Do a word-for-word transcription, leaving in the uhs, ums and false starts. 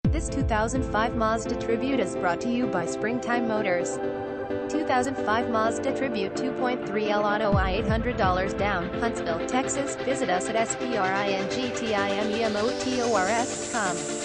This two thousand five Mazda Tribute is brought to you by Springtime Motors. two thousand five Mazda Tribute two point three L Auto I eight hundred dollars down, Huntsville, Texas. Visit us at springtimemotors dot com.